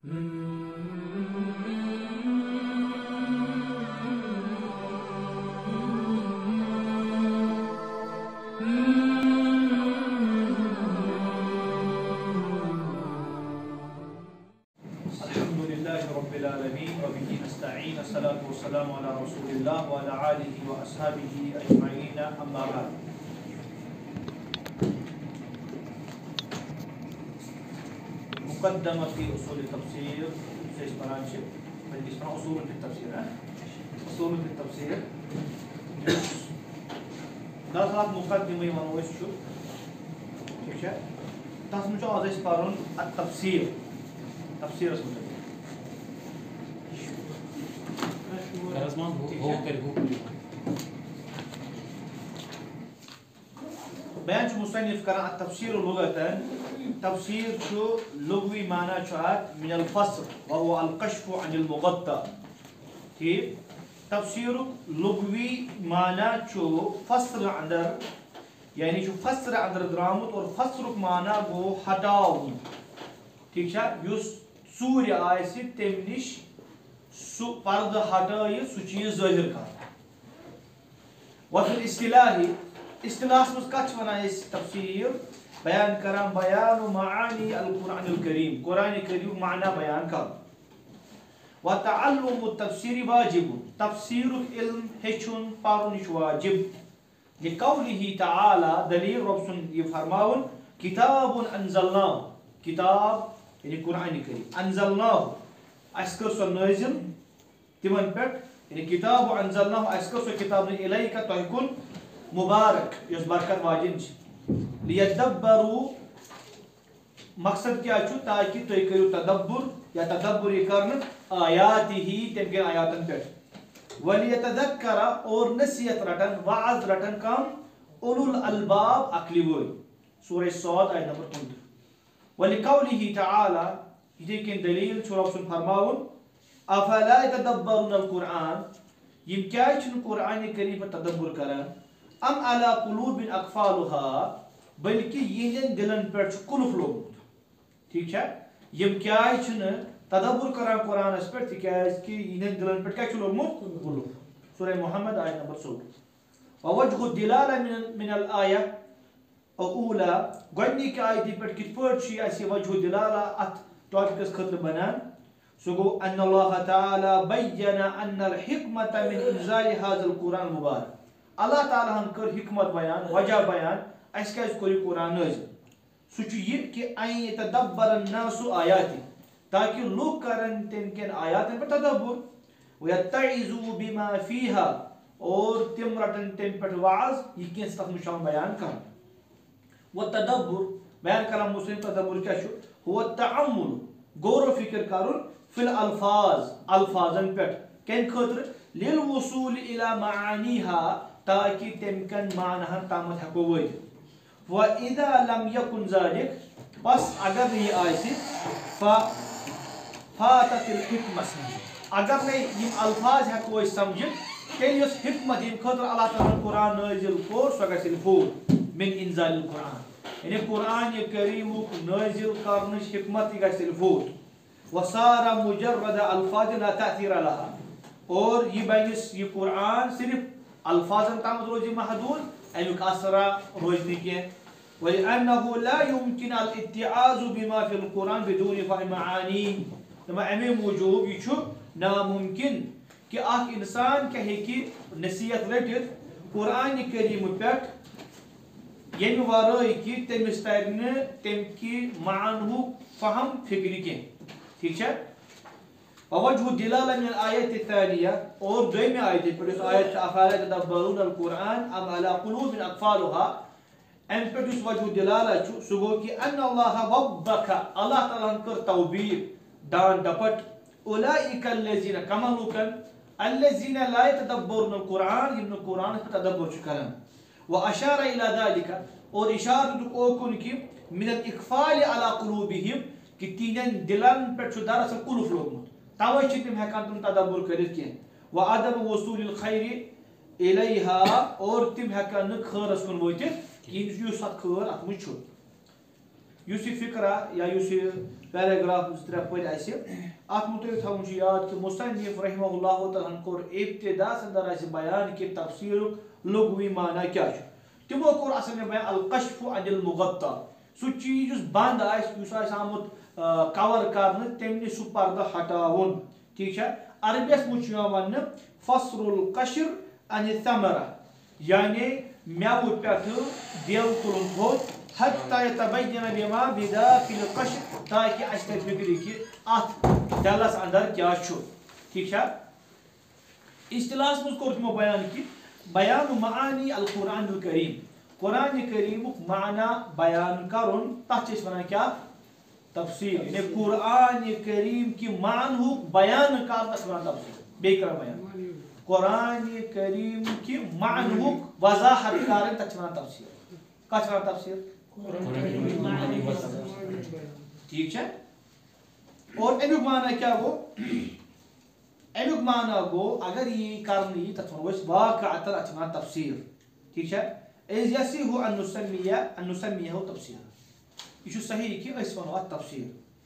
الحمد لله رب العالمين وبه نستعين الصلاة والسلام على رسول الله وعلى آله وأصحابه أجمعين أما بعد. مقدمة في أصول التفسير في اسمرانشي اللي اسمها أصول في التفسير أصول في التفسير داخلات مقدمة ونوش شو كيف تسمع هذا اسمارون التفسير تفسير اسمه بيان شو مصنف كان التفسير لغة تفسير شو لغوي معناه شوات من الفصل وهو الكشف عن المغطى كيف تفسير لغوي معناه شو فسر عندر يعني شو فسر عندر درامت اور فسر معناه گو ہٹاو ٹھیک ہے یس سوري آیسی تمنش سو پرد ہٹائے سو چیز ظاہر کر وفي الاصطلاح اصطلاح مس کچھ ونان اس تفسیر بیان کران بیان معانی القرآن الکریم قرآن کریم معنی بیان کر وتعلم التفسير واجب تفسير علم ہچن پرنش واجب لقوله تعالى دلیل رب سن یہ فرماون کتاب انزلناه کتاب یعنی قرآن کریم انزلناه اسکر سو نازل تمن پٹ یعنی کتاب انزلناه اسکر سو کتاب الیک تہکن مبارک یس برکت واجن لیدبروا مقصد کیا چھو تاکہ تُہۍ کٔرِو تدبر یا تدبر یہ کرن آیاته تم کے آیاتن پہ ولیتذکر اور نصیحت رٹن وعظ رٹن کم اولو الالباب عقلی وول سورہ صاد آیت نمبر 15 ولقوله تعالی یہ کہ دلیل چھو رب سن فرماون افلا يتدبرون القرآن یم کیا چھن قرآن کریم پر تدبر کرن ام على قلوب اقفالها بلکہ یہ دلن پر قلف لوگمت ٹھیک ہے یم کیا چھن تدبر کران قرآن اس پر تکیاز کہ یہ دلن پر کیا لوگمت قلف سورہ محمد آیت نمبر 16 ووجه الدلالة من الآية اولى گۄڈنِکۍ کی آیتی پر کِتھ پٲٹھۍ چھُ اَسہِ وجه الدلالة اتھ ٹاپکس خٲطرٕ بنان سُہ گوٚو ان الله تعالى بين ان الحكمة من انزال هذا القرآن المبارك اللہ تعالیٰ ہن کر حکمت بیان وجہ بیان اس کیٛازِ کوٚر یہِ قرآن نازل سُہ چھُ یہِ کہِ ان يتدبر الناس آیاتی تاکہ لوگ کرن تم کٮ۪ن آیاتن پٮ۪ٹھ تدبر ويتعظوا بما فيها اور تم رٹن تم پٮ۪ٹھ وعظ یہ کینٛہہ تتھ منٛز چھُ بیان کران والتدبر بیان کران مسلم تدبر کیا چھُ هو التعمل غور و فکر کرن فی الالفاظ الفاظن پٮ۪ٹھ کمہِ خٲطرٕ للوصول الى معانيها تاکہ تم کن معنہن تامت ہیکو وٲتِتھ وَإِذَا لَمْ يَكُنْ ذَلِكَ بس اگر یہ آئیسی فَاتَتِ الْحِكْمَةِ اگر نہیں یم الفاظ ہیکو اس سمجھت تیل یس حکمت یم خطر اللہ تعالیٰ قرآن نازل کور سو گژھِ فور من انزال القرآن یعنی قرآن کریم نازل کرنش حکمت یہ گژھِ فور وَصَارَ مُجَرَّدَ الفاظ لا تأثیر لها اور یہ بینس یہ قرآن صرف الفاظن تامت روزی محدود امیک اثرہ روزنی کی وَلِأَنَّهُ لَا يُمْكِنَ الْإِتِّعَاذُ بِمَا فِي الْقُرْآنِ بِدُونِ فَهْمِ مَعَانِي تمہیں امی موجود یہ چھو ناممکن کہ اخ انسان کہ ہیکی نصیحت رٹت قرآن کریم پیٹھ یمی ورائی کی تمس ترن تم کی معنی فہم فکری کی ٹھیک ہے ووجه الدلالة من الآيات الثانية اور دویمی آیت پر اس آیت افلا يتدبرون القرآن ام على قلوب اقفالها ان پر اس وجه الدلالة سگو کہ ان اللہ وبک اللہ تعالیٰ کر توبیر دان دپٹ اولئک الذین کملوکن الذین لا يتدبرون القرآن یم قرآن پر تدبر کرن واشار الى ذلك اور اشارت اوکن کی من الاقفال على قلوبهم کہ تینن دلن پر چھ دراصل قلف لوگمت توے چھ تم ہیکان تم تدبر کرت کی وعدم وصول الخير الیها اور تم ہیکان خیرس کن وٲتِتھ کِہیٖنۍ یُس اتھ خٲر اتھ منٛز چھُ یُس یہِ فِقرا یا یُس یہِ پیراگراف 2-3 پٔرۍ اَسہِ اَتھ مُتعلِق تھاوُن چھُ یاد کہِ مُصنِف رحمہ اللہ تعالیٰ ہن کوٚر ابتداءَس اندر اَسہِ بیان کہِ تفسیٖرُک لغوی معنی کیٛاہ چھُ تِمو کوٚر اصل میں بیان الکشف عن المغطى سُہ چیٖز یُس بنٛد آسہِ یُس آسہِ آمُت کور کرنہٕ تمہِ نِش سُہ پردٕ ہٹاوُن ٹھیٖک چھا عربیَس منٛز چھُ یِوان وننہٕ فصل القشر عن الثمرة یعنی میوٕ پٮ۪ٹھٕ دٮ۪ل تُلُن تھوٚد حتى يتبين بما بداخل القشر تاکہِ اَسہِ ترِ فِکرِ کہِ اَتھ دٮ۪لس اندر کیٛاہ چھُ ٹھیٖک چھا اصطلاحس منٛز کوٚر تِمو بیان کہِ بیان معانی القرآن الکریم قرآن کریٖمُک معنی بیان کرُن تتھ چھِ أسۍ ونان کیٛاہ تفسیٖر یعنی قرآن کریٖم کہِ معنہُک بیان کرنس چھِ ونان تفسیٖر بیٚیہِ کران بیان قرآن کریٖم کہِ معنہُک وضاحت کرٕنۍ تتھ چھِ ونان تفسیٖر کتھ چھِ ونان تفسیٖر ٹھیٖک چھا اور امیُک معنی کیٛاہ گوٚو امیُک معنی گوٚو اگر یی کرنہٕ یی تتھ ونو أسۍ واقعتن اتھ چھِ ونان تفسیٖر ٹھیٖک چھا إذ يصح أن نسميه تفسيرا یہ چھُ صحیح کہ أسۍ ونو اتھ تفسیٖر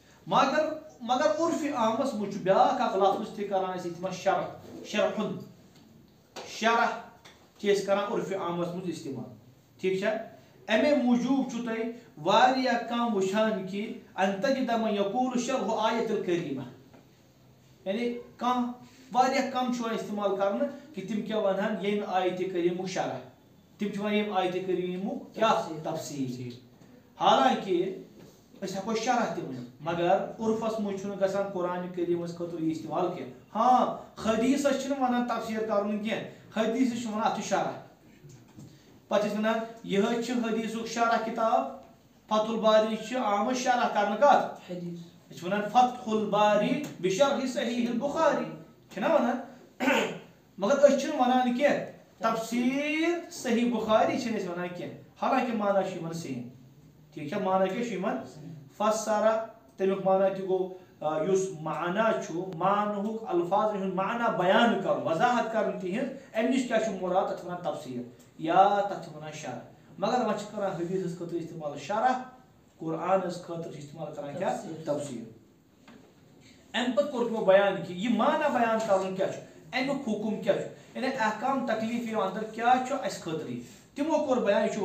مگر عرفِ عامس منٛز چھُ بیاکھ اکھ لفظ تہِ کران أسۍ استعمال شرحن شرح چھِ أسۍ کران عرفِ عامس منٛز استعمال ٹھیٖک چھا امے موٗجوٗب چھُ تۄہہِ واریاہ کم وٕچھان کہِ ان تجد من یقول شرح آیت الکریٖمہ یعنی کانٛہہ واریاہ کم چھُ یِوان استعمال کرنہٕ کہِ تِم کیٛاہ ونہن ییٚمہِ آیتہِ کریٖمُک شرح تِم چھِ ونان ییٚمہِ آیتہِ کریٖمُک کیٛاہ تفسیٖر حالانکہِ أسۍ ہٮ۪کو شرح تہِ ؤنِتھ مگر عرفس منٛز چھُنہٕ گژھان قرآن کریٖمس خٲطرٕ یہِ استعمال کینٛہہ ہاں حدیٖثس چھِنہٕ ونان تفسیٖر کرُن کینٛہہ حدیٖثس چھِ ونان اتھ چھُ شرح پتہٕ چھِ ونان یِہے چھِ حدیٖثُک شرح کِتاب فتح الباری چھِ آمٕژ شرح کرنہٕ کتھ أسۍ چھِ ونان فتح الباری بشرح صحیح البخاری چھِنا ونان مگر أسۍ چھِنہٕ ونان کینٛہہ تفسیٖر صحیح بخاری چھِنہٕ أسۍ ونان کینٛہہ حالانکہِ معنی چھُ یِمن سیم ٹھیٖک چھا معنی کیٛاہ چھُ یِمن فسرا تمیُک معنی تہِ گوٚو یُس معنی چھُ معنہُک الفاظن ہُنٛد معنی بیان کرُن وضاحت کرٕنۍ تِہنٛز امہِ نِش کیٛاہ چھُ مراد تتھ ونان تفسیٖر یا تتھ چھِ ونان شرح مگر وۄنۍ چھِ کران حدیٖثس خٲطرٕ استعمال شرح قرآنس خٲطرٕ چھِ استعمال کران کیٛاہ تفسیٖر امہِ پتہٕ کوٚر تِمو بیان کہِ یہِ معنی بیان کرُن کیٛاہ چھُ امیُک حُکم کیٛاہ چھُ یعنی احکام تکلیٖف یِوان اندر کیٛاہ چھُ اسہِ خٲطرٕ یہِ تِمو کوٚر بیان یہِ چھُ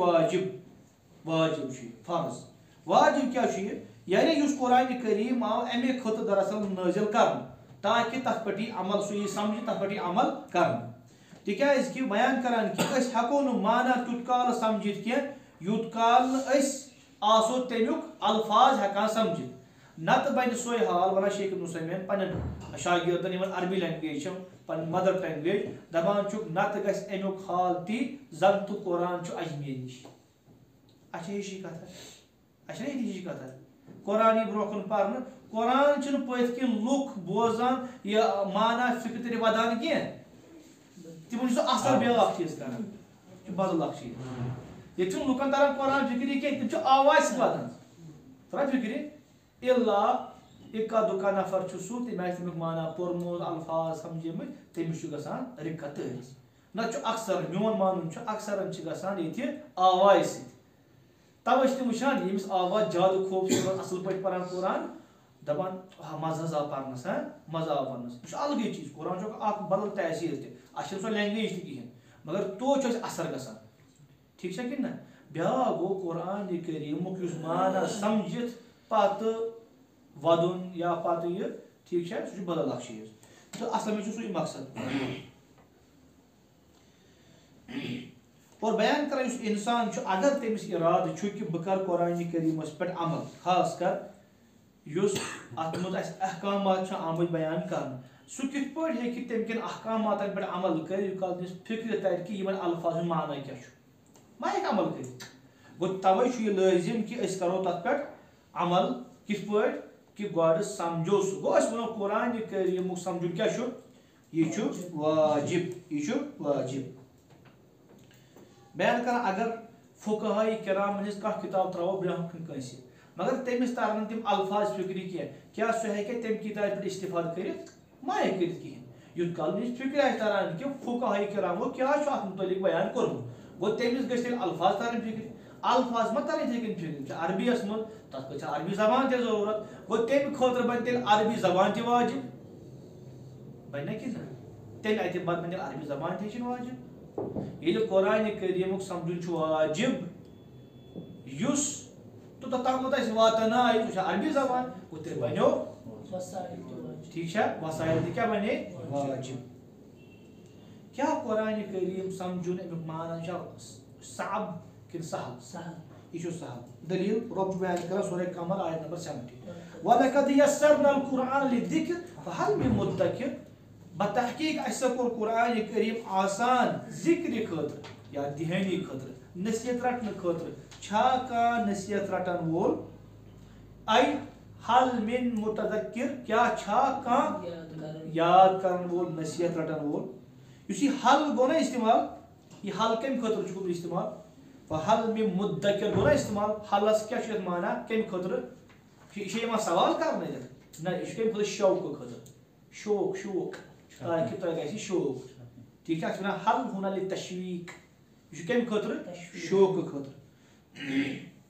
واجب چھُ یہِ فرض واجب کیٛاہ چھُ یہِ یعنی یُس قرآن کریٖم آو امے خٲطرٕ دراصل نٲزِل کرنہٕ تاکہِ تتھ پٮ۪ٹھ یی عمل سُہ یی سمجھ تتھ پٮ۪ٹھ یی عمل کرنہٕ تِکیٛازِ کہِ بیان کران کہِ أسۍ ہٮ۪کو نہٕ معنی تیُت کال سمجھِتھ کینٛہہ یوٗت کال نہٕ أسۍ آسو تمیُک الفاظ ہٮ۪کان سمجھِتھ نتہٕ بنہِ سۄے حال ونان شیخ ابن عثیمین پننٮ۪ن شاگردن یِمن عربی لینگویج چھِ پنٕنۍ مدر لینگویج دپان چھُکھ نتہٕ گژھِ امیُک حال تی زن تہٕ قرآن چھُ اجمیٖر نِش اچھا ہِشی کتھا اچھا ییٚتہِ ہِشی کتھا قرآن یی برونٛہہ کُن پرنہٕ قرآن چھُنہٕ پٔتھۍ کِنۍ لُکھ بوزان یہِ معنی فِکرِ ودان کینٛہہ تِمن چھُ سُہ اثر بیٛاکھ چیٖز کران یہِ چھُ بدل اکھ چیٖز ییٚتہِ چھُنہٕ لُکن تران قرآن فِکری کینٛہہ تِم چھِ آوازِ سۭتۍ ودان تران فِکرِ الا اِکا دُکا نفر چھُ سُہ تٔمۍ آسہِ تمیُک معنی پوٚرمُت الفاظ سمجھمٕتۍ تٔمِس چھُ گژھان رِکت تٲریٖف نتہٕ چھُ اکثر میون مانُن چھُ اکثرن چھِ گژھان ییٚتہِ آوازِ سۭتۍ توے چھِ تِم وٕچھان ییٚمِس آواز زیادٕ خوٗبصوٗرت اصل پٲٹھۍ پران قرآن دپان مزٕ حظ آو پرنس مزٕ آو پرنس یہِ چھُ الگٕے چیٖز قرآن چھُ اکھ بدل تحصیٖر تہِ اسہِ چھنہٕ سۄ لینگویج تہِ کہیٖنۍ مگر تو چھُ اسہِ اثر گژھان ٹھیٖک چھا کِنہٕ نہ بیٛاکھ گوٚو قرآن کریٖمُک یُس معنی سمجھِتھ پتہٕ ودُن یا پتہٕ یہِ ٹھیٖک چھا سُہ چھُ بدل اکھ چیٖز تہٕ اصل منٛز چھُ سُے مقصد اور بیان کران یُس انسان چھُ اگر تٔمِس ارادٕ چھُ کہِ بہٕ کرٕ قرآن کریٖمس پٮ۪ٹھ عمل خاص کر یُس اتھ منٛز اسہِ احکامات چھِ آمٕتۍ بیان کرنہٕ سُہ کِتھ پٲٹھۍ ہیٚکہِ تمہِ کٮ۪ن احکاماتن پٮ۪ٹھ عمل کٔرِتھ یوٗت کال تٔمِس فِکرِ ترِ کہِ یِمن الفاظن ہُنٛد معنی کیٛاہ چھُ ما ہیٚکہِ عمل کٔرِتھ گوٚو توے چھُ یہِ لٲزِم کہِ أسۍ کرو تتھ پٮ۪ٹھ عمل کِتھ پٲٹھۍ کہِ گۄڈٕ سمجھو سُہ گوٚو أسۍ ونو قرآن کریٖمُک سمجھُن کیٛاہ چھُ یہِ چھُ واجب بیان کران اگر فقہاء کرامن ہٕنٛز کانٛہہ کِتاب تراوو برونٛہہ کُن کٲنٛسہِ مگر تٔمِس ترن نہٕ تِم الفاظ فِکرِ کینٛہہ کیٛاہ سُہ ہیٚکہِ تمہِ کِتابہِ پٮ۪ٹھ استفاد کٔرِتھ ما ہیٚکہِ کٔرِتھ کِہینۍ یوٗت کال نہٕ فِکرِ آسہِ تران کہِ فقہاء کرامو کیٛاہ چھُ اتھ مُتعلق بیان کوٚرمُت گوٚو تٔمِس گژھِ تیٚلہِ الفاظ ترٕنۍ فِکرِ الفاظ مت ترے تھے کن عربی اس من تت پہ عربی زبان تے ضرورت گو تمہ خاطر بن تیل عربی زبان تے واجب بنہ کہ تیل اتہ بعد بن عربی زبان تے چھ واجب یل قرآن کریم سمجھن چھ واجب یس تو تتام اس واتن آئی تو عربی زبان گو تیل بنو ٹھیک ہے وسائل تہ کیا بنے واجب کیا قرآن کریم سمجھن امیک معنی صعب کن سہل یہ سہل دلیل رب بیان کران سورہ قمر آیت نمبر 70 وَلَقَدْ يَسَّرْنَا الْقُرْآنَ لِلذِّكْرِ فَهَلْ مِن مُدَّكِرٍ بتحقیق اس کو قرآن کریم آسان ذکر خاطر یا دہانی خاطر نصیحت رٹن خاطر چھا کا نصیحت رٹن وول ای حل من متذکر کیا چھا کا یاد کرن وول نصیحت رٹن وول یس یہ حل گو نا استعمال یہ حل کم خاطر چھ استعمال فحل من مدکر گو نا استعمال حلس کیا چھ معنی کم خاطر یہ سوال کرنے نہ یہ کم خاطر شوق خاطر شوق شوق تاکہ تہ گژھِ شوق ٹھیک ہے حل ہونا للتشویق یہ کم خاطر شوق خاطر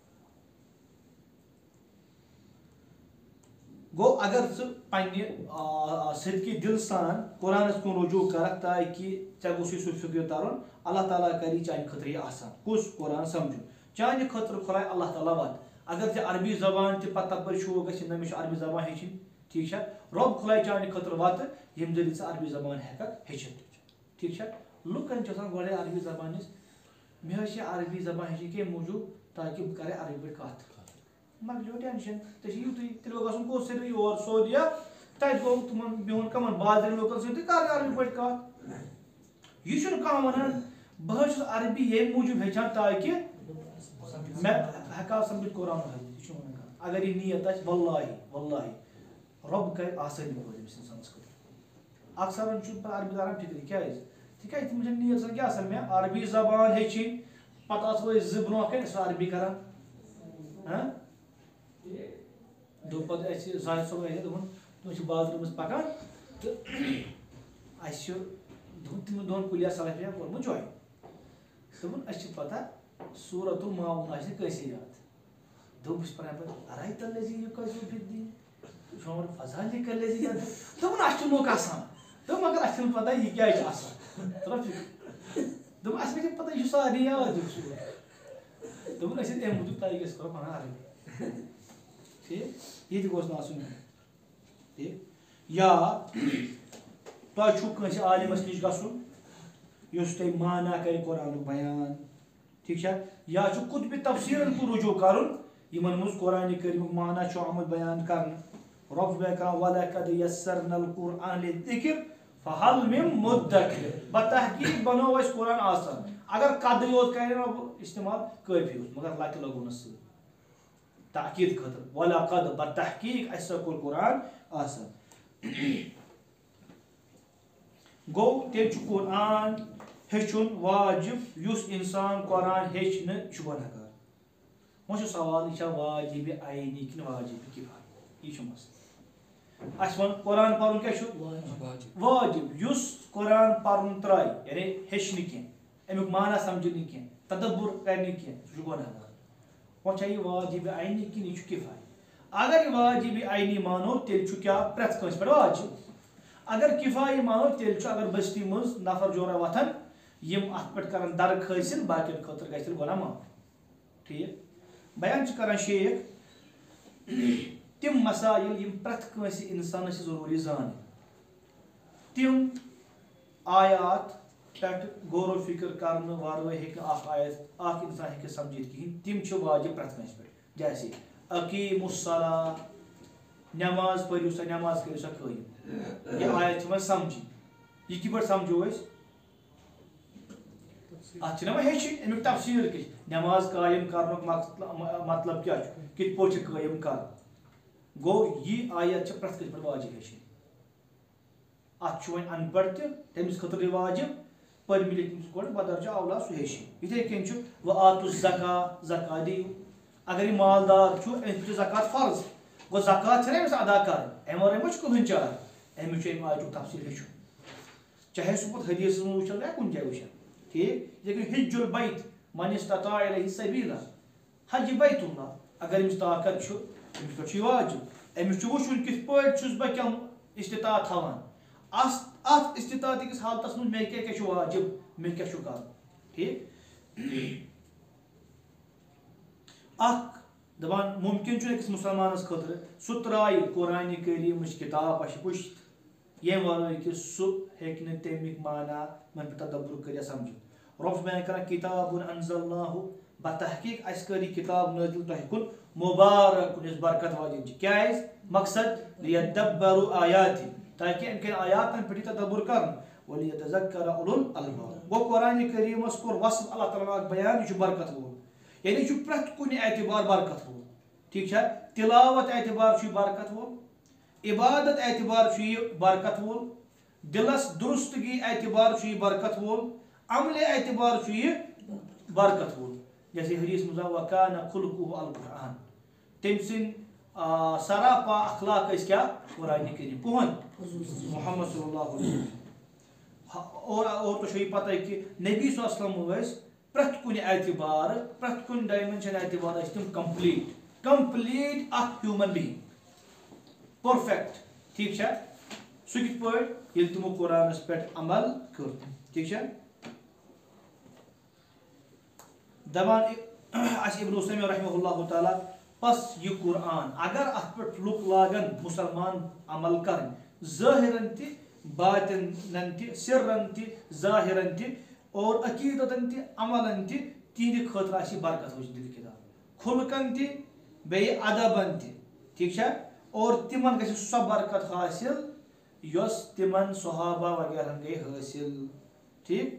گو اگر پنہ صدقی دل سان قرآن کن رجوع کرک تاکہ ژے گوسی سہ فکر ترن اللہ تعالیٰ کری چانہ خاطر یہ آسان کس قرآن سمجھو چانہ خاطر کھلائے اللہ تعالیٰ وت اگر ژے عربی زبان تہ پتہ پر شوق گژھِ نہ مےٚ عربی زبان ہیٚچھِنۍ ٹھیک ہے رب کھلائے چانہ خاطر وت یم ذریعہ ژٕ عربی زبان ہیٚککھ ہیٚچھِتھ ٹھیک ہے لُکن چھ آسان گۄڈے عربی زبان مےٚ حظ چھِ عربی زبان ہیٚچھِنۍ کمہِ موٗجوٗب تاکہ بہٕ کرٕ عربی پٲٹھۍ کتھ مۄکلیو ٹینشن ژےٚ چھِ یُتُے تیٚلہِ گوٚو گژھُن کوٚت صرف یور سعودیہ تتہِ گوٚو تِمن بِہُن کمن بازرٕ لُکن سۭتۍ تہٕ کر عربی پٲٹھۍ کتھ یہ چھُنہٕ کانٛہہ ونان بہٕ حظ چھُس عربی ییٚمہِ موٗجوٗب ہیٚچھان تاکہ مےٚ ہیٚکہٕ سمجھِتھ قرآن حدیث یہ چھُ ونان کانٛہہ اگر یہ نیت آسہِ واللہ رب کرِ آسٲنی پٲٹھۍ أمِس اِنسانس خٲطرٕ اکثر چھُ پتہٕ عربی تران فکرِ کیٛازِ تِکیٛازِ تِمن چھِ نیت آسان کیٛاہ آسان مےٚ عربی زبان ہیٚچھِنۍ پتہٕ آسو أسۍ زٕ برونٛہہ کَنہِ أسۍ عربی کران دوٚپ پتہٕ اَسہِ زاہد صٲب اَسہِ دوٚپُن تِم چھِ بازرٕ منٛز پکان تہٕ اَسہِ چھُ دوٚپُن تِمن دۄہن کُلیا سلفیا کوٚرمُت جوین دوٚپُن اَسہِ چھِ پتہ سورۃ الماعون آسہِ کٲنٛسے یاد دوٚپ بہٕ چھُس پران پتہٕ ارایت الذی یُکذِبُ فِی الدیٖن فذلِکَ الذی دوٚپُن اَسہِ چھُ لوٚک آسان دوٚپ مگر اَسہِ چھُنہٕ پتہ یہِ کیٛازِ چھُ آسان دوٚپُن اَسہِ ما چھِ پتہ یہِ چھُ سارنٕے یاد دوٚپُن أسۍ ٲسۍ اَمہِ موٗجوٗب تاکہِ أسۍ کرو پنُن عربی ٹھیک یہ تہِ گوٚژھ نہٕ آسُن ٹھیک یا تۄہہِ چھُو کٲنٛسہِ عالمس نِش گژھُن یُس تۄہہِ معنی کرِ قرآنُک بیان ٹھیک چھا یا چھُ قطبِ تفسیٖرن کُن رجوع کرُن یمن منٛز قرآنِ کریٖمُک معنی چھُ آمُت بیان کرنہٕ رۄب چھُ بیان کران وَلَقَدْ یَسَّرْنَا الْقُرْآنَ لِلذِّکْرِ فَهَلْ مِن مُدَّکِرٍ بتحقیق بنوو اَسہِ قرآن آسان اگر قدٕے یوت کرِ رۄب استعمال کٲفی اوس مگر لتہِ لگوونس سۭتۍ تاکید خاطر وَلَقَدْ بتحقیق اَسہِ کوٚر قرآن آسان گوٚو تیٚلہِ چھُ قرآن ہیٚچھُن واجب یُس انسان قرآن ہیٚچھِ نہٕ یہِ چھُ گۄناہگار وۄنۍ چھُ سوال یہِ چھا واجبِ عینی کِنہٕ واجبِ کِفایہ یہِ چھُ مسلہٕ اَسہِ ووٚن قرآن پرُن کیٛاہ چھُ واجب یُس قرآن پرُن ترٛایہِ یعنی ہیٚچھِ نہٕ کینٛہہ امیُک معنی سمجھِ نہٕ کینٛہہ تدبُر کرِ نہٕ کینٛہہ سُہ چھُ گۄناہگار وۄنۍ چھا یہِ واجبِ عینی کِنہٕ یہِ چھُ کِفایہ اگر یہِ واجبِ عینی مانو تیٚلہِ چھُ کیٛاہ پرٛٮ۪تھ کٲنٛسہِ پٮ۪ٹھ واجب اگر کِفایہ مانو تیٚلہِ چھُ اگر بستی منٛز نفر جورا وۄتھان یم اتھ پٮ۪ٹھ کران درٕ حٲصِل باقین خٲطرٕ گژھِ تیٚلہِ گۄناہ معاف ٹھیک بیان چھِ کران شیخ تِم مسائل یم پرٛٮ۪تھ کٲنٛسہِ انسانس چھِ ضروٗری زانٕنۍ تِم آیات پٮ۪ٹھ غور و فکر کرنہٕ ورٲے ہیٚکہِ نہٕ اکھ آیت اکھ انسان ہیٚکہِ سمجھِتھ کہیٖنۍ تِم چھِ واجب پرٛٮ۪تھ کٲنٛسہِ پٮ۪ٹھ جیسے اقیموا الصلاۃ نٮ۪ماز پٔرِو سا نٮ۪ماز کٔرِو سا قٲیِم یہِ آیت چھِ وۄنۍ سمجھِنۍ یہِ کِتھ پٲٹھۍ سمجھو أسۍ اتھ چھِنہ وۄنۍ ہیٚچھِنۍ امیُک تفسیٖر کیٛاہ چھِ نٮ۪ماز قٲیِم کرنُک مطلب کیٛاہ چھُ کِتھ پٲٹھۍ چھِ قٲیِم کرُن گوٚو یہِ آیت چھِ پرٛٮ۪تھ کٲنٛسہِ پٮ۪ٹھ واجب ہیٚچھِنۍ اتھ چھُ وۄنۍ ان پڑھ تہِ تٔمِس خٲطرٕ واجب پٔرمٕتۍ لیکھمٕتِس گۄڈٕ بدرجہ اولا سُہ ہیٚچھِ یِتھے کٔنۍ چھُ وآتُوا الزکاۃ زکات دِیِو اگر یہِ مالدار چھُ أمِس پٮ۪ٹھ چھِ زکات فرض گوٚو زکات چھنہ أمِس ادا کرٕنۍ امہِ ورٲے ما چھُ کٕہٕنۍ چارٕ أمِس چھُ امہِ آیتُک تفسیٖر ہیٚچھُن چاہے سُہ پتہٕ حدیثس منٛز وٕچھن یا کُنہِ جایہِ وٕچھن ٹھیک یِتھے کٔنۍ حج البیت من استطاع الیہ سبیلا حج بیت اللہ اگر امس طاقت امس پہ واجب امس وچن کت پہ بہ کم استطاعت تھوان ات استطاعت کس حالتس من مے کیا واجب مے کیا کر ٹھیک اخ دپان ممکن چھ مسلمانس خاطر سہ ترائے قرآن کریم کتاب پش پشت یم ورائے کہ سہ ہیکہ تمیک معنی من تدبر کر سمجھ رب بیان کران کتاب انزلناہ بتحقیق اس کری کتاب نازل تہ کن مبارک اس برکت واجن کیا مقصد لیدبروا آیاتی تاکہ ان کے آیاتن پہ تدبر کرن ولیتذکر اولو الالباب گو قرآن کریم اس کو وصف اللہ تعالیٰ بیان یہ برکت وول یعنی یہ پرت کن اعتبار برکت وول ٹھیک ہے تلاوت اعتبار برکت وول عبادت اعتبار برکت وول دلس درستگی اعتبار برکت وول عمل اعتبار برکت وول جیسے حدیث مزا وکان خلقہ القرآن تم سن سراپا اخلاق اس کیا قرآن کریم کون محمد صلی اللہ علیہ وسلم اور تو یہ پتہ ہے کہ نبی صلی اللہ علیہ وسلم پرت کن اعتبار پرت کن ڈائمنشن اعتبار تم کمپلیٹ اخ ہیومن بینگ پرفیکٹ ٹھیک ہے سہ کت پہ یل تمو قرآنس پہ عمل کر ٹھیک ہے دپان ابن عثیمین رحمہ اللہ تعالی پس یہ قرآن اگر ات پہ لوگ لاگن مسلمان عمل کرن ظاہرن تہ باطنن تہ سرن تہ ظاہرن تہ اور عقیدتن تہ عملن تہ تہند خاطر آسی برکت وجن کتاب خلقن تہ بیٚیہِ ادبن تہ ٹھیک ہے اور تمن گژھِ سۄ برکت حاصل یۄس تمن صحابہ وغیرہ گئی حاصل ٹھیک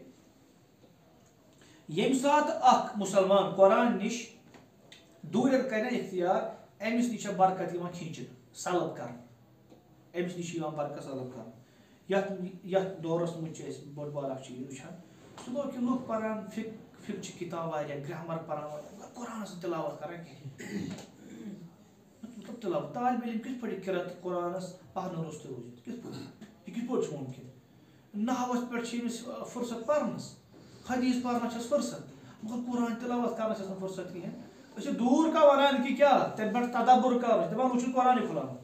یم سات اخ مسلمان قرآن نش دور کرنا اختیار امس نش برکت کھینچن سلب کر امس نش برکت سلب کر یت دورس مجھ بڑ بار اخ چیز وچان سہ گو کہ لوگ پران فک کتاب واریاہ گرامر پران قرآن تلاوت کران مطلب تلاوت طالب علم کس پہ قرت قرآنس پہن روست روزت کس پہ یہ کس پہ ممکن نحوس پہ فرصت پرنس حدیث پرنا چھس فرصت مگر قرآن تلاوت کرنا چھس فرصت کہیں اس دور کا ونان کہ کیا تم پہ تدبر کر دپان وچھن قرآن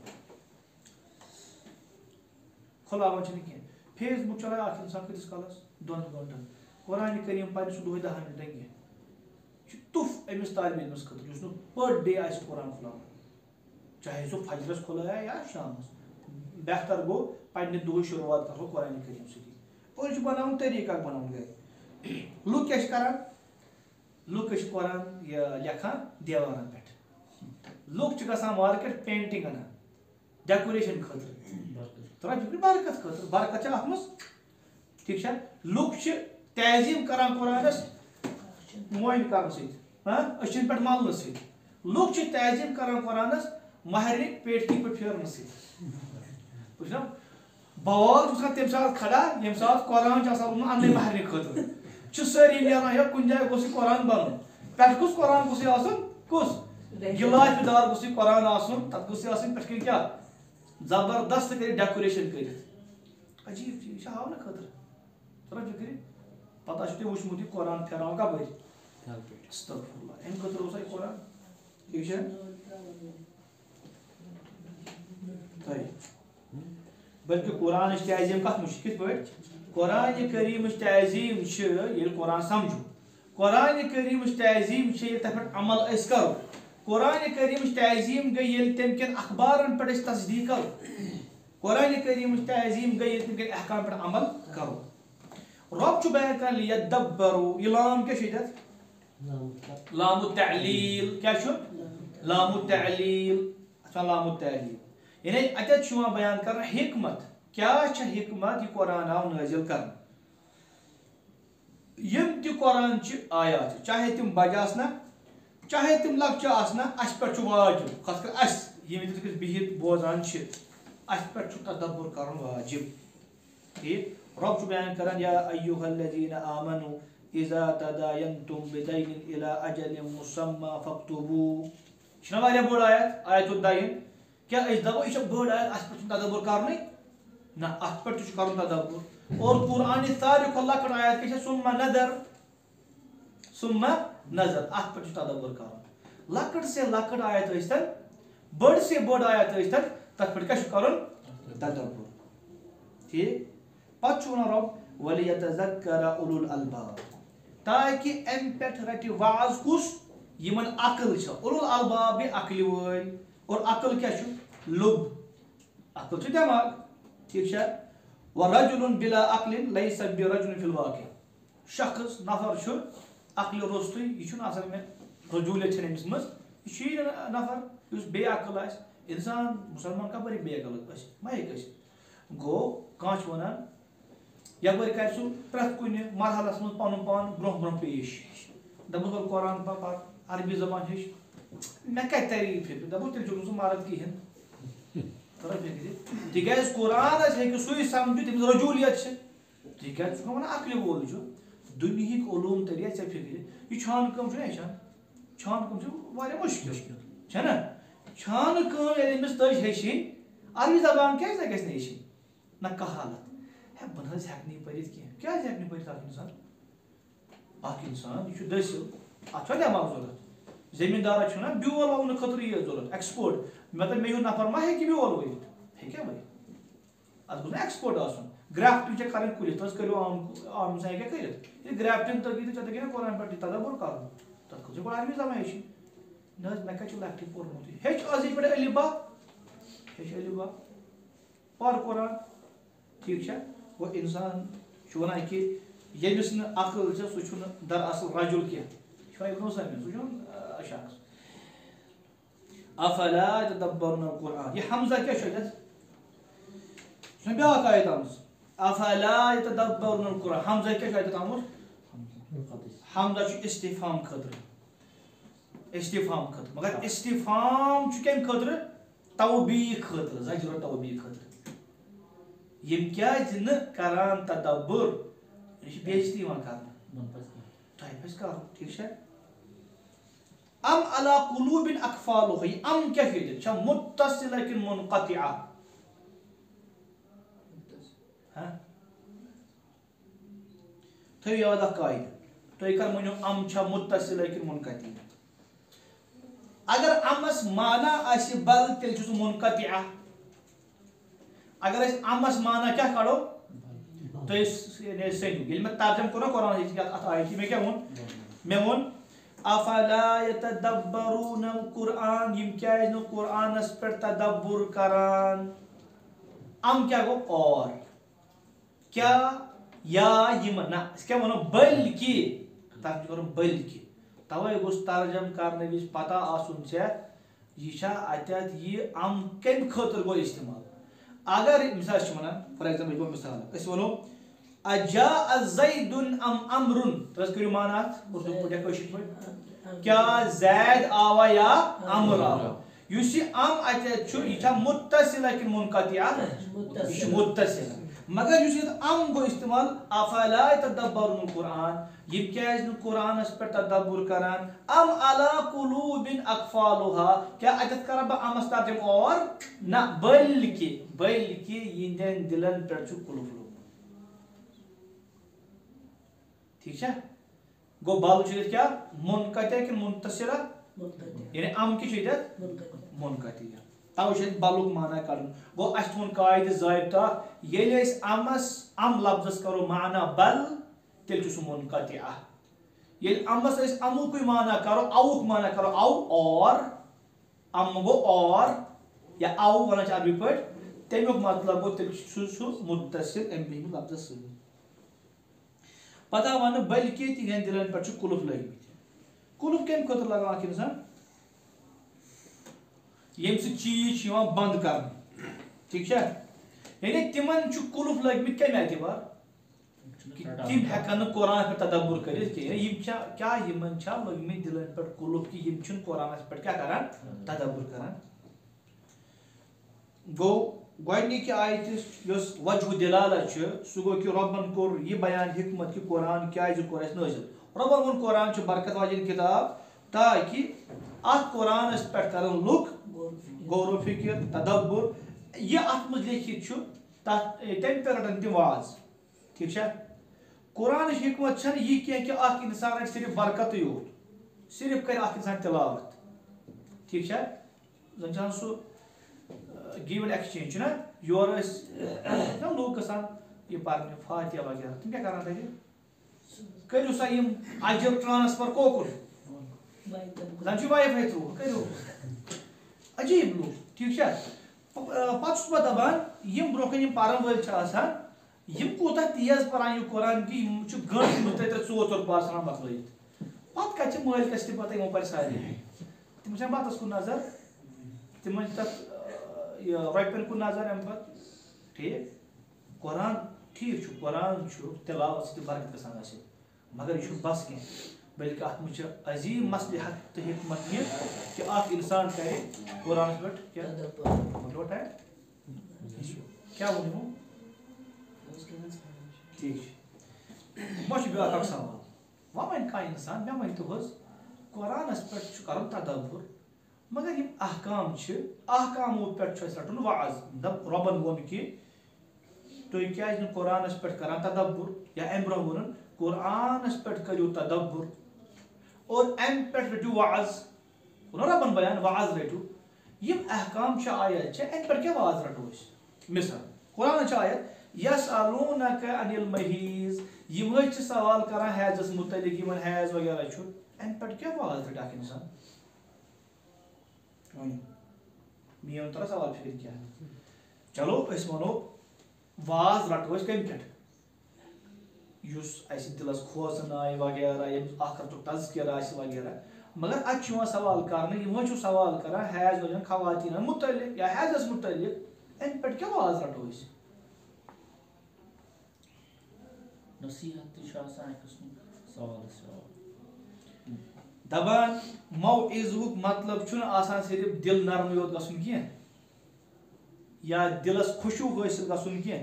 کھلاوان کھین فیس بک چلایا اخ انسان کتس کالس 2 گھنٹن قرآن کریم پہ سہ دہ 10 منٹن کی تف امس طالب علمس خاطر اس پر ڈے آس قرآن کھلاوان چاہے سہ فجرس کھلایا یا شامس بہتر گو پنہ دہ شروعات کرو قرآن کریم سی اور یہ بناون طریقہ بناون گھر لوگ کیا کران لوگ قرآن لکھان دیوارن پہ لوگ گژھان مارکیٹ پینٹنگ انان ڈیکوریشن خاطر برکت خاطر برکت ات مز ٹھیک ہے لوگ تعظیم کران قرآنس موین کرنے سچن پہ ملنے سی لوگ تعظیم کران قرآنس مہرنہ پیٹکی پہ پھیرنے سی بوال تمہ سات کھڑا یم سات قرآن ان مہرنہ خاطر ساری نیران یا کن جائے گوس قرآن بن پہ کس قرآن گوس کس گلاس دار گوس قرآن تک گوس پہ کیا زبردست کر ڈیکوریشن کر عجیب چیز یہ ہاؤنہ خاطر ذرا فکر پتہ تھی وچمت یہ قرآن پھیران کپر استغفر اللہ ام خاطر اوسا یہ قرآن ٹھیک ہے بلکہ قرآن تعظیم کت مجھ کت پہ قرآن کریم تعظیم یل قرآن سمجھو قرآن کریم تعظیم تر پہ عمل اس کرو قرآن کریم تعظیم گئی یل تم کن اخبارن پہ تصدیق کرو قرآن کریم تعظیم گئی یل تم کن احکام پہ عمل کرو رب بیان کر لیدبروا یہ لام کیا لام التعلیل کیا لام التعلیل لام التعلیل یعنی اتت بیان کر حکمت کیا حکمت یہ قرآن آو نازل کر یم تہ قرآن آیات چاہے تم بجہ آسنا چاہے تم لکچہ آسنا اس پہ واجب خاص کر اس یم بہت بوزان اس پہ تدبر کرن واجب ٹھیک رب بیان کران یا ایھا الذین آمنوا اذا تداینتم بدین الی اجل مسمى فاکتبوه چھنا واریاہ بڑ آیت الدین کیا اس دپو یہ بڑ آیت اس پہ تدبر کرنے نہ ات پہ کرن تدبر اور قرآن ساروی کھۄتہٕ لۄکٕٹ آیت کیا ثم نظر ات پہ تدبر کرن لکڑ سے لکڑ آیت ٲسۍتن بٔڑ سے بٔڑ آیت ٲسۍتن تتھ پٮ۪ٹھ کیٛاہ چھُ کرُن تدبر ٹھیٖک پتہٕ چھُ ونان رۄب وَلِیَتَذَکَّرَ اُولُو الْأَلْباب تاکہِ اَمہِ پٮ۪ٹھ رٹہِ واعظ کُس یِمن عقل چھِ اُولُو الْأَلباب گٔے عقلہِ وٲلۍ اور عقل کیٛاہ چھُ لوٚب عقل چھُ دٮ۪ماغ ٹھیٖک چھا وَرَجُلٌ بِلا عَقْلٍ لَيْسَ بِرَجُلٍ فِي الْوَاقِعِ شخص نفر چھُ عقلہِ روٚستُے یہِ چھُنہٕ آسان مےٚ رجوٗلیت چھنہٕ أمِس منٛز یہِ چھُ یی نفر یُس بے عقل آسہِ اِنسان مُسلمان کپٲرۍ ہیٚکہِ بے عقل ٲسِتھ ما ہیٚکہِ ٲسِتھ گوٚو کانٛہہ چھُ ونان یپٲرۍ کرِ سُہ پرٛٮ۪تھ کُنہِ مرحلس منٛز پنُن پان برونٛہہ برونٛہہ پیش دپُس وَلہٕ قرآن پَر عربی زبان ہیٚچھ مےٚ کتہِ ترِ یہِ فِکرِ دپُس تیٚلہِ چھُکھ نہٕ ژٕ مرد کِہینۍ تران فِکرِ تِکیٛازِ قرآنس ہیٚکہِ سُے سمجھِتھ ییٚمِس رجوٗلیت چھِ تِکیٛازِ ژٕ چھُکھ ونان عقلہِ وول چھُ دُنہِکۍ علوٗم ترِ ژےٚ فِکرِ یہِ چھانہٕ کٲم چھُنہ ہیٚچھان چھانہٕ کٲم چھِ واریاہ مُشکِل چھےٚ نا چھانہٕ کٲم ییٚلہِ أمِس تٔج ہیٚچھِنۍ عربی زبان کیٛازِ نہ گژھِ نہٕ ہیٚچھِنۍ نہ کانٛہہ حالت ہے بہٕ نہ حظ ہٮ۪کہٕ نہٕ یہِ پٔرِتھ کینٛہہ کیٛازِ ہٮ۪کہٕ نہٕ پٔرِتھ اکھ اِنسان یہِ چھُ دٔسِل اتھ چھُنہ دٮ۪ماغ ضوٚرتھ زٔمیٖندارس چھُنہ بیول وونہٕ خٲطرٕ یہِ ضوٚرتھ ایٚکٕسپٲرٹ مطلب مےٚ ہیوٗ نفر ما ہیٚکہِ بیول ؤوِتھ ہیٚکیٛاہ ؤوِتھ اتھ گوٚژھ نہ ایٚکٕسپٲرٹ آسُن گرٛافٹِنٛگ چھےٚ کَرٕنۍ کُلِس تٔژ کٔرِو عام اِنسان ہیٚکیٛاہ کٔرِتھ ییٚلہِ گرٛافٹِنٛگ تٔگی تہٕ ژےٚ تٔگی نا قرآن پٮ۪ٹھ تدبر کرُن تتھ خٲطرٕ چھِ گۄڈٕ عربی زبان ہیٚچھِنۍ نہ حظ مےٚ کتہِ چھُ لۄکٹہِ پوٚرمُتٕے ہیٚچھ أزِچ پٮ۪ٹھ الف با ہیٚچھ الف با پر قرآن ٹھیٖک چھا گوٚو اِنسان چھُ ونان کہِ ییٚمِس نہٕ عقل چھےٚ سُہ چھُنہٕ دراصل رجُل کینٛہہ یہِ چھُ ابن عثیمین سُہ چھُنہٕ شخص افلا یتدبرون القرآن یہِ حمزہ کیٛاہ چھُ اَتٮ۪تھ یہِ چھُنہ بیٛاکھ آیت آمٕژ افلا یتدبرون القرآن حمزہ کیٛاہ چھُ اَتٮ۪تھ آمُت حمزہ چھُ استفہام خٲطرٕ مگر استفہام چھُ کمہِ خٲطرٕ توبیٖخ خٲطرٕ زجر و توبیٖخ خٲطرٕ یِم کیٛازِ نہٕ کران تدبر یہِ چھِ بے عزتی یِوان کرنہٕ تۄہہِ پزِ کرُن ٹھیٖک چھا ام علی قلوب اقفالها یہِ ام کیٛاہ چھُ ییٚتہِ چھا متصلہ کِنہٕ منقطعہ تھٲیِو یاد اکھ قاعدٕ تُہۍ کر ؤنِو ام چھا متصلہ کِنہٕ منقطعہ اگر امس مانا آسہِ بل تیٚلہِ چھُ سُہ منقطعہ اگر أسۍ امس مانا کیٛاہ کڑو تُہۍ سٔنِو ییٚلہِ مےٚ ترجم کوٚر نا قرآن اتھ آیتہِ مےٚ کیٛاہ ووٚن مےٚ ووٚن افلا یتدبرون القرآن یِم کیٛازِ نہٕ قرآنس پٮ۪ٹھ تدبر کران ام کیٛاہ گوٚو اور کیٛاہ یا یِمن نہ أسۍ کیٛاہ وَنو بٔلکہِ تتھ چھُ کرُن بٔلکہِ توے گوٚژھ ترجم کرنہٕ وِزِ پتہ آسُن ژےٚ یہِ چھا اتٮ۪تھ یہِ ام کمہِ خٲطرٕ گوٚو استعمال اگر مثال چھِ ونان فار ایگزامپل گوٚو مثال أسۍ ونو اجاء زیدٌ ام امرٌ تُہۍ حظ کٔرِو مانا اتھ اردوٗ پٲٹھۍ یا کٲشِر پٲٹھۍ کیٛاہ زید آوا یا امر آوا یُس یہِ ام اتٮ۪تھ چھُ یہِ چھا متصلہ کِنہٕ منقطعہ یہِ چھُ متصل مگر یُس ییٚتہِ ام گوٚو استعمال افلا یتدبرون القرآن یِم کیٛازِ نہٕ قرآنس پٮ۪ٹھ تدبر کران ام علی قلوب اقفالها کیٛاہ اتٮ۪تھ کرا بہٕ امس ترجم اور نہ بلکہِ یِہنٛدٮ۪ن دلن پٮ۪ٹھ چھُ قُلُف لوگمُت ٹھیٖک چھا گوٚو بل چھُ ییٚتہِ کیٛاہ منقطع کِنہٕ متصلہ یعنی ام کیٛاہ چھُ ییٚتٮ۪تھ منقطع توے چھُ اَسہِ بلُک مانا کڑُن گوٚو اَسہِ تھوٚوُن قاعدٕ ضٲبطہٕ اکھ ییٚلہِ أسۍ ام لفظس کرو مانا بل تیٚلہِ چھُ سُہ منقطع ییٚلہِ امس أسۍ امُکُے مانا کرو اوُک مانا کرو او اور ام گوٚو اور یا او ونان چھِ عربی پٲٹھۍ تمیُک مطلب گوٚو تیٚلہِ چھُ سُہ متصل امہِ لفظس سۭتۍ پتہ ونہٕ بلکہِ تِہنٛدٮ۪ن دلن پٮ۪ٹھ چھُ قُلُف لٲگمٕتۍ قُلُف کمہِ خٲطرٕ لگاوان اکھ انسان ییٚمہِ سۭتۍ چیٖز چھِ یِوان بنٛد کرنہٕ ٹھیٖک چھا یعنی تِمن چھُ قُلُف لٲگمٕتۍ کمہِ اعتبار تِم ہٮ۪کن نہٕ قرآنس پٮ۪ٹھ تدبر کٔرِتھ کینٛہہ یِم چھا کیٛاہ یِمن چھا لٲگمٕتۍ دلن پٮ۪ٹھ قُلُف کہِ یِم چھِنہٕ قرآنس پٮ۪ٹھ کیٛاہ کران تدبر کران گوٚو گۄڈنِکہِ آیتہِ یۄس وجہ دلالہ چھِ سُہ گوٚو کہِ رۄبن کوٚر یہِ بیان حکمت کہِ قرآن کیٛازِ کوٚر اَسہِ نٲزِل رۄبن ووٚن قرآن چھُ برکت واجیٚنۍ کِتاب تاکہِ اتھ قرآنس پٮ۪ٹھ کرن لُکھ غور و فکر تدبر یہِ اتھ منٛز لیکھِتھ چھُ تتھ تمہِ پٮ۪ٹھ رٹن تِم واز ٹھیٖک چھا قرآنٕچ حکمت چھنہٕ یہِ کینٛہہ کہِ اکھ انسان رٹہِ صرف برکتٕے یوت صرف کرِ اکھ انسان تلاوت ٹھیک چھا زن چھان سو گیون ایکسچینج نا یور لوگ گژھان یہ پرنے فاتحہ وغیرہ تم کیا کران تتہِ کٔرِو سا یِم اجر ٹرانسفر کوکُن زن چھُ واے فاے تھرو کٔرِو عجیب لوگ ٹھیک چھا پتہٕ چھُس بہٕ دپان یِم برونٛہہ کَنہِ یِم پرن وٲلۍ چھِ آسان یِم کوٗتاہ تیز پران یہِ قرآن کہِ یِم چھِ گٲنٛٹہٕ منٛز تتہِ 4 بار ژھٕنان مۄکلٲیِتھ پتہٕ کتہِ چھِ مٲلکس تہِ پتہ یِمو پرِ سارے تِم چھِ بتس کُن نظر تِمن چھِ تتھ یہ رۄپین کُن نظر امہِ پتہٕ ٹھیک قرآن ٹھیک چھُ قرآن چھُ تلاوت سۭتۍ برکت گژھان حٲصِل مگر یہِ چھُنہٕ بس کینٛہہ بلکہِ اتھ منٛز چھِ عظیٖم مصلحت تہٕ حکمت یہِ کہِ اکھ انسان کرِ قرآنس پٮ۪ٹھ کیٛاہ مۄکلیو ٹایم کیٛاہ ووٚن یِمو ٹھیک چھُ وۄنۍ چھُ بیٛاکھ اکھ سوال وۄنۍ وَنہِ کانٛہہ انسان مےٚ ؤنۍتو حظ قرآنس پٮ۪ٹھ چھُ کرُن تدبر مگر یِم احکام چھِ احکامو پٮ۪ٹھ چھُ اَسہِ رٹُن وعظ دپ رۄبن ووٚن کہِ تُہۍ کیٛازِ نہٕ قرآنس پٮ۪ٹھ کران تدبر یا امہِ برونٛہہ ووٚنُن قرآنس پٮ۪ٹھ کٔرِو تدبر اور امہِ پٮ۪ٹھ رٔٹِو وعظ ووٚنُن رۄبن بیان وعظ رٔٹِو یِم احکام چھِ آیت چھِ امہِ پٮ۪ٹھ کیٛاہ وعظ رٹو أسۍ مثال قرآنس چھِ آیت یسألونک عن المحیض یِم حظ چھِ سوال کران حیضس متعلق یِمن حیض وغیرہ چھُ امہِ پٮ۪ٹھ کیٛاہ وعظ رٹہِ اکھ انسان میون ترا سوال فکر کیا چلو أسۍ وَنو واز رٹو أسۍ کمہِ پٮ۪ٹھ یُس اَسہِ دِلس کھوژان آیہِ وغیرہ ییٚمِس آخرتُک تذکِر آسہِ وغیرہ مگر اَتہِ چھُ یِوان سوال کرنہٕ یِم حظ چھُ سوال کران حیض وٲلٮ۪ن خواتیٖنن متعلق یا حیضس متعلق اَمہِ پٮ۪ٹھ کیٛاہ واز رٹو أسۍ نصیحت تہِ چھُ آسان اَکہِ قٕسمُک سوالس جواب دپان موعظہُک مطلب چھُنہٕ آسان صرف دل نرمٕے یوت گژھُن کینٛہہ یا دلس خشوع حٲصِل گژھُن کینٛہہ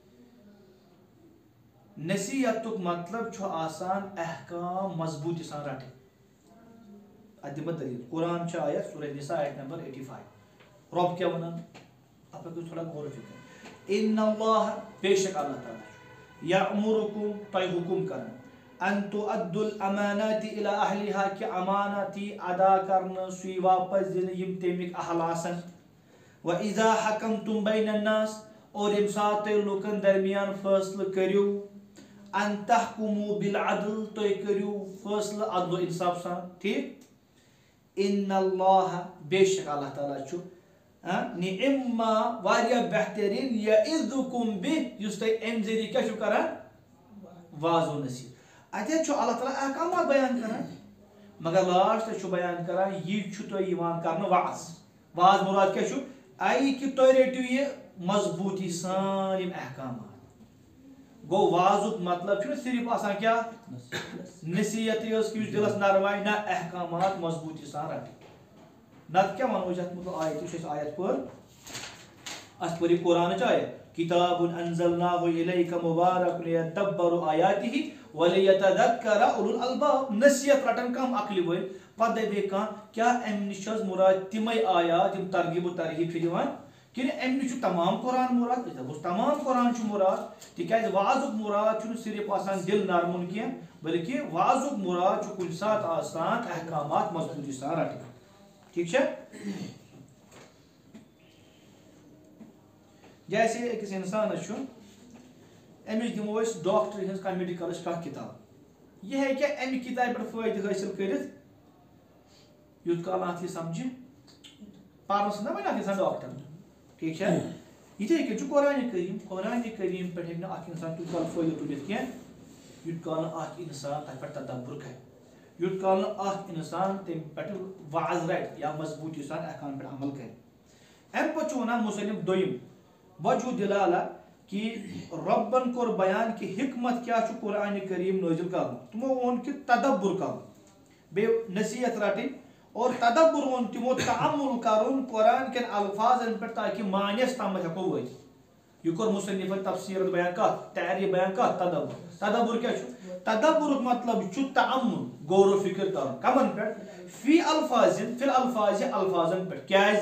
نصیحتُک مطلب چھُ آسان احکام مضبوٗطی سان رٹٕنۍ اتھ دِمہٕ بہٕ دٔلیٖل قرآن چھِ آیت سورہ نساء آیت نمبر 85 رۄب کیٛاہ وَنان اتھ پٮ۪ٹھ کٔرِو تھوڑا غور و فِکر ان اللہ بے شک اللہ تعالیٰ چھُ یأمرکم تۄہہِ حُکُم کران ان تؤدوا الامانات الى اہلها کہِ امانت یی ادا کرنہٕ سُہ یی واپس دِنہٕ یِم تمیِکۍ اہل آسن وإذا حکمتم بین الناس اور ییٚمہِ ساتہٕ تُہۍ لُکن درمیان فٲصلہٕ کٔرِو ان تحکموا بالعدل تُہۍ کٔرِو فٲصلہٕ عدل و انصاف سان ٹھیک ان اللہ بے شک اللہ تعالیٰ چھُ نعم ما واریاہ بہتریٖن یعظکم بہ یُس تۄہہِ امہِ ذٔریعہٕ کیٛاہ چھُو کران واض و نصیحت اتہِ حظ چھُ اللہ تعالیٰ احکامات بیان کران مگر لاسٹس چھُ بیان کران یہِ چھُ تۄہہِ یِوان کرنہٕ واض واض مُراد کیٛاہ چھُ آیہِ کہِ تُہۍ رٔٹِو یہِ مضبوٗطی سان یِم احکامات گوٚو واضُک مطلب چھُنہٕ صرف آسان کیٛاہ نصیحتٕے یٲژ یُس دِلس نرمایہِ نہ احکامات مضبوٗطی سان رٹٕنۍ نتہٕ کیٛاہ وَنو أسۍ اتھ مطلب آیت یُس اَسہِ آیت پٔر اَسہِ پٔر یہِ قرآنٕچ آیت کِتابٌ انزلناہُ اِلیکَ مُبارَکٌ لیدبروا آیاتِہ ولیتذکر اولو الالباب نصیحت رٹن کم عقلہِ وٲلۍ پتہٕ دپے کانٛہہ کیٛاہ امہِ نِش چھِ حظ مُراد تِمے آیات یِم ترغیٖب و ترہیٖب چھِ دِوان کِنہٕ امہِ نِش چھُ تمام قرآن مُراد أسۍ دپوس تمام قرآن چھُ مُراد تِکیٛازِ واضُک مُراد چھُنہٕ صرف آسان دل نرمُن کینٛہہ بلکہِ واضُک مُراد چھُ کُنہِ ساتہٕ آسان احکامات مضبوٗطی سان رٹٕنۍ ٹھیٖک چھا جیسے أکِس اِنسانس چھُ أمِس دِمو أسۍ ڈاکٹر ہٕنٛز کانٛہہ میڈِکلٕچ کانٛہہ کِتاب یہِ ہیٚکہِ امہِ کِتابہِ پٮ۪ٹھ فٲیدٕ حٲصِل کٔرِتھ یوٗت کال اتھ یہِ سمجھِ پرنس نہ وۄنۍ اکھ انسان ڈاکٹر ٹھیک چھا یِتھے کٔنۍ چھُ قرآنِ کریم پٮ۪ٹھ ہیٚکہِ نہٕ اکھ انسان تیوٗت کال فٲیدٕ تُلِتھ کینٛہہ یوٗت کال نہٕ اکھ انسان تتھ پٮ۪ٹھ تدبر کرِ یوٗت کال نہٕ اکھ انسان تمہِ پٮ۪ٹھ واض رٹہِ یا مضبوٗطی سان احکام پٮ۪ٹھ عمل کرِ امہِ پتہٕ چھُ ونان مُصنِف دوٚیِم وجہ دلالہ کہ رۄبن کوٚر بیان کہ حکمت کیٛاہ چھُ قرآنِ کریم نٲزِل کرُن تِمو ووٚن کہ تدبر کرُن بیٚیہِ نصیحت رٹٕنۍ اور تدبر ووٚن تِمو تعمُل کرُن قرآن کٮ۪ن الفاظن پٮ۪ٹھ تاکہِ معنیَس تامتھ ہٮ۪کو وٲتِتھ یہِ کوٚر مُصنِفن تفسیٖرن بیان کتھ تعریٖف بیان کتھ تدبر تدبر کیٛاہ چھُ تدبرُک مطلب چھُ تعمُل غور و فِکر کرُن کمن پٮ۪ٹھ فی الفاظ الفاظن پٮ۪ٹھ کیٛازِ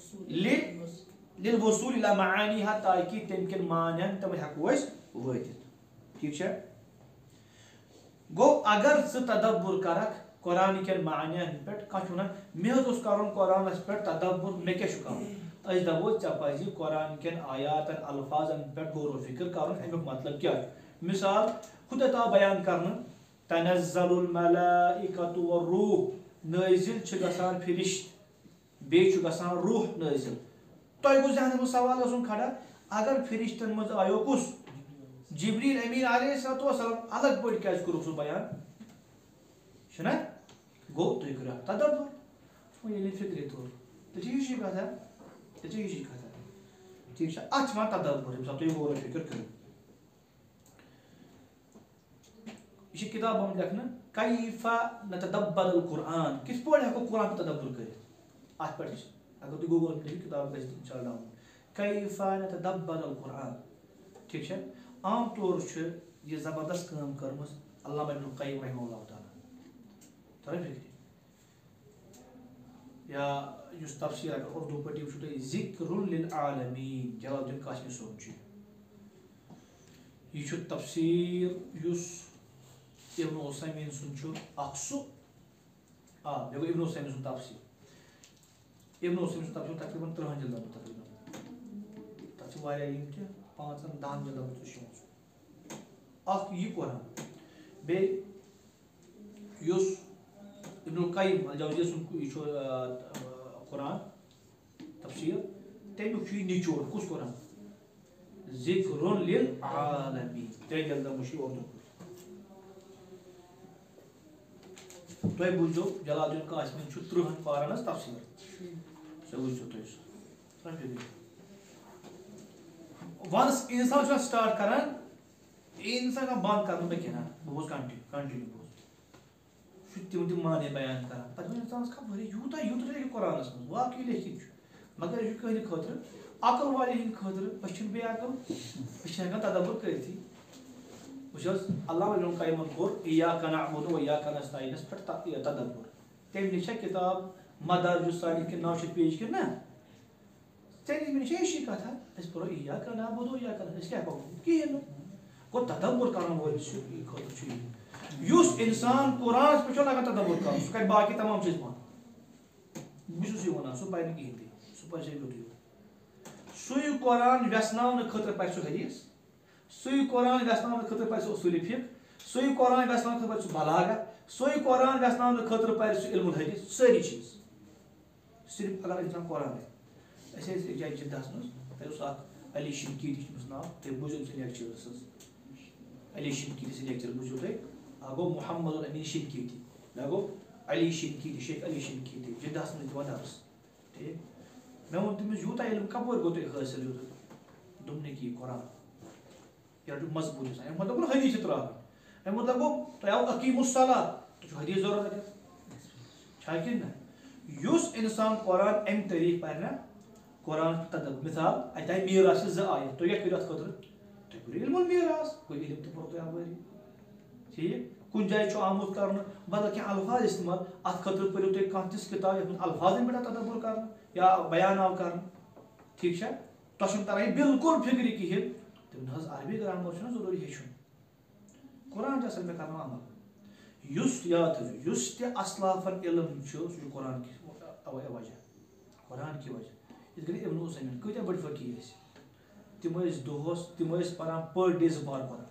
للوصول الى معانیہا تاکہِ تمہِ کٮ۪ن معنین تِمن ہٮ۪کو أسۍ وٲتِتھ ٹھیٖک چھا گوٚو اگر ژٕ تدبر کرکھ قرآن کن معنیَن پٮ۪ٹھ کانٛہہ چھُ وَنان مےٚ حظ اوس کَرُن قرآنَس پٮ۪ٹھ تدبر مےٚ کیٛاہ چھُ کَرُن أسۍ دَپو ژےٚ پَزِ قرآن کٮ۪ن آیاتن الفاظن پٮ۪ٹھ غور و فِکر کَرُن امیُک مطلب کیٛاہ چھُ مثال خُدا آو بیان کرنہٕ تنزل الملائکۃ والروح نٲزِل چھِ گژھان فرشت بیٚیہِ چھُ گژھان روح نٲزِل تۄہہِ گوٚو ذہنَس منٛز سوال گژھُن کھڑا اگر فرشتن منٛز آیو کُس جبریل امین علیہ الصلوۃ والسلام الگ پٲٹھۍ کیٛازِ کوٚرُکھ سُہ بیان چھُنہ گوٚو تُہۍ کٔرِو تدبر ییٚلہِ فِکرِ توٚر تیٚلہِ چھِ ہِشی کَتھا تیٚلہِ چھِ ہِشی کَتھا ٹھیٖک چھا اَتھ چھِ وَنان تدبر ییٚمہِ ساتہٕ تُہۍ غور و فِکر کٔرِو یہ کتاب آمت لیکھنہٕ کیف نتدبر القرآن کِتھ پٲٹھۍ ہٮ۪کو قرآن تدبر کٔرِتھ اَتھ پٮ۪ٹھ اگر تُہۍ گوٗگل لیکھِو کِتاب گژھِ اِنشاء اللہ کیف نتدبر القرآن ٹھیٖک چھا عام طور چھُ یہِ زبردست کٲم کٔرمٕژ علامہ ابن القیم رحمہ اللہ تعالیٰ تۄہہِ فِکرِ یا یُس تفسیٖر اگر اردوٗ پٲٹھۍ وٕچھو تُہۍ ذِکر للعالمیٖن جلال الدین قاسمی صٲب چھُ یہِ چھُ تفسیٖر یُس ابن عثیمین سُنٛد چھُ اکھ سُہ مےٚ گوٚو ابن عثیمین سُنٛد تفسیٖر ابن عثیمین سُنٛد تفسیٖر تقریٖباً 30 جلدن منٛز تقریٖباً تَتھ چھِ واریاہ یِم تہِ 5-10 جلدن منٛز تہِ چھُ اکھ یہِ قرآن بیٚیہِ یُس ابن القیم الجوزیہ سُنٛد یہِ چھُ قرآن تفسیٖر تمیُک چھُ یہِ نچوڑ کُس قرآن ذکر للعالمیٖن 3 جلدن منٛز چھُ یہِ اردوٗ تُہۍ بوٗزِو جلال الدین قاسمی چھُ 30 پارن ہٕنٛز تفسیٖر سُہ بوٗزِو تُہۍ سُہ وَنس اِنسان چھُ سٹارٹ کران اِنسان بنٛد کرنہٕ مےٚ کینٛہہ بہٕ بوزٕ کنٹِنیوٗ بوز چھُ تِم تِم معنی بیان کران پتہٕ وۄنۍ اِنسانس خبر یوٗتاہ لیکھِ قرآنس منٛز واقعی لیکھِتھ چھُ مگر یہِ چھُ کٕہٕنہِ خٲطرٕ عقل والٮ۪ن ہٕنٛدِ خٲطرٕ أسۍ چھِنہٕ بیٚیہِ عقل أسۍ چھِ ہٮ۪کان تدبر کٔرتھٕے وٕچھ حظ علامہ ابن القیمن کوٚر ایاک نعبد و ایاک نستعینس پٮ۪ٹھ تدبر تمہِ نِش چھا کِتاب مدارج السالکین 900 پیج کِنہٕ نہ ژےٚ نِش چھِ ہِشی کتھا أسۍ پرو ایاک نعبد و ایاک أسۍ کیٛاہ پرو کِہیٖنۍ نہٕ گوٚو تدبر کرن وٲلِس چھُ خٲطرٕ چھُ یہِ یُس اِنسان قرآنس پٮ۪ٹھ چھُ لگان تدبر کرُن سُہ کرِ باقٕے تمام چیٖز بنٛد بہٕ چھُس یہِ وَنان سُہ پرِ نہٕ کِہیٖنۍ تہِ سُہ پرِ یوٚتُے یوت سُے قرآن ویٚژناونہٕ خٲطرٕ پرِ سُہ حدیٖث سُے قرآن ویٚژناونہٕ خٲطرٕ پرِ سُہ اصوٗلِ فِقہ سُے قرآن ویٚژناونہٕ خٲطرٕ پرِ سُہ بلاغت سُے قرآن ویٚژناونہٕ خٲطرٕ پرِ سُہ علم الحدیٖث سٲری چیٖز صرف اگر اِنسان قرآن پرِ أسۍ ٲسۍ أکۍ جایہِ جدہس منٛز تَتہِ اوس اکھ علی شنقیٖطی چھُ أمِس ناو تُہۍ بوٗزِو أمۍ سٕنٛدۍ لیکچٲرٕس حظ علی شنقیٖطی سٕنٛدۍ لیکچر بوٗزِو تُہۍ اکھ گوٚو محمد الامین شنقیٖطی بیٛاکھ گوٚو علی شنقیٖطی شیخ علی شنقیٖطی جدہس منٛز دِوان درس ٹھیٖک مےٚ ووٚن تٔمِس یوٗتاہ علم کپٲرۍ گوٚو تۄہہِ حٲصِل یوٗتاہ دوٚپنٕکۍ یہِ قرآن یہِ رٔٹِو مضبوٗط آسان اَمیُک مطلب گوٚو حدیٖث چھِ ترٛاوٕنۍ اَمیُک مطلب گوٚو تۄہہِ آو اقیٖمُ الصلاۃ تۄہہِ چھُو حدیٖث ضروٗرت اَتٮ۪تھ چھا کِنہٕ نہ یُس اِنسان قرآن اَمہِ طریٖقہٕ پرِ نہ قرآن تدبر مثال اَتہِ آیہِ میٖراث چھِ 2 آیت تُہۍ کیٛاہ کٔرِو اَتھ خٲطرٕ تُہۍ کٔرِو علم المیٖراث گوٚو علم تہِ پوٚرُو تۄہہِ اَپٲری ٹھیٖک کُنہِ جایہِ چھُ آمُت کرنہٕ بدل کینٛہہ الفاظ استعمال اَتھ خٲطرٕ پٔرِو تُہۍ کانٛہہ تِژھ کِتاب یَتھ منٛز الفاظن پٮ۪ٹھ آو تدبر کرنہٕ یا بیان آو کرنہٕ ٹھیٖک چھا تۄہہِ چھُنہٕ تران یہِ بِلکُل فِکرِ کِہیٖنۍ تٔمۍ نہ حظ عربی گرامر چھُنہ ضروٗری ہیٚچھُن قرآن چھُ اصل مےٚ کرناو عمل یُس یاد تھٲیزیو یُس تہِ اسلافن علم چھُ سُہ چھُ قرآن کہِ وجہ قرآن کہِ وجہ یِتھ کٔنۍ ابن عثیمین کۭتیاہ بٔڑۍ فقیٖر ٲسۍ تِم ٲسۍ دۄہس تِم ٲسۍ پران پٔر ڈے 2 بار قرآن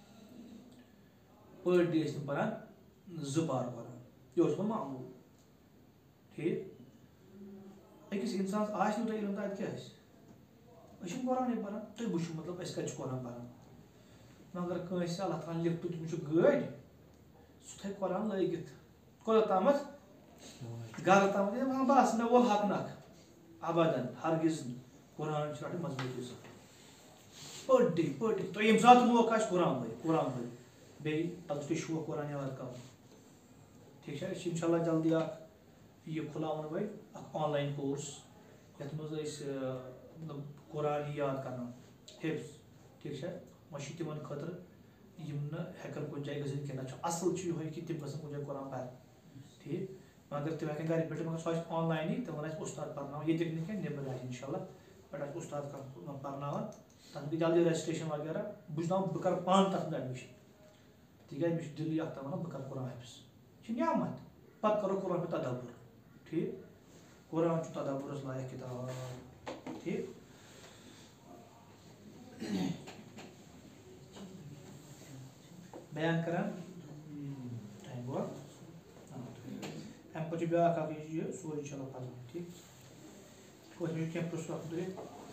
پٔر ڈے ٲسۍ تِم پران 2 بار قرآن یہِ اوس تِمن معموٗل ٹھیٖک أکِس اِنسانس آسہِ نہٕ تۄہہِ علم تہٕ اَتہِ کیٛاہ آسہِ أسۍ چھِنہٕ قرآنٕے پران تُہۍ وٕچھِو مطلب أسۍ کتہِ چھِ قرآن پران مگر کٲنٛسہِ اللہ تعالیٰ ہن لِفٹ تٔمِس چھُ گٲڑۍ سُہ تھایہِ قرآن لٲگِتھ کوٚتتھ تامتھ گرٕ تامتھ بس مےٚ وول حق نکھ ابدن ہرگز نہٕ قرآن چھُ رٹٕنۍ مضبوٗطی سان پٔر ڈے تۄہہِ ییٚمہِ ساتہٕ موقعہٕ آسہِ قرآن پٔرِو بیٚیہِ اگر تۄہہِ شوق قرآن یاد کرُن ٹھیٖک چھا أسۍ چھِ انشاء اللہ جلدی اکھ یہِ کھُلاوان وۄنۍ اکھ آن لاین کورس یتھ منٛز أسۍ مطلب قرآن یاد کرناوان حفظ ٹھیٖک چھا وۄنۍ چھُ تِمن خٲطرٕ یِم نہٕ ہٮ۪کن کُنہِ جایہِ گٔژھِتھ کینٛہہ نتہٕ چھُ اصل چھُ یِہوے کہِ تِم گژھن کُنہِ جایہِ قرآن پرِ ٹھیٖک مگر تِم ہٮ۪کن گرِ پٮ۪ٹھٕے مگر سُہ آسہِ آن لاینٕے تِمن آسہِ اُستاد پرناوان ییٚتیُک نہٕ کینٛہہ نٮ۪بر آسہِ انشاء اللہ پٮ۪ٹھ آسہِ اُستاد پرناوان تتھ گٔے جلدی رجسٹریشن وغیرہ بہٕ چھُس دپان بہٕ کرٕ پانہٕ تتھ منٛز ایڈمِشن تِکیٛازِ مےٚ چھُ دِلٕے اکھ تام ونان بہٕ کرٕ قرآن حفظ یہِ چھِ نعمت پتہ کرو قرآن پہ تدبر ٹھیک قرآن چھُ تدبرس لایق کتاب ٹھیک بیان کران ٹائم گوٚوا اَمہِ پتہٕ چھُ بیٛاکھ اکھ یہِ سورُے چلو پَرناوُن ٹھیک کٲنٛسہِ ما چھُ کینٛہہ پرٛژھُن اَتھ مُتعلق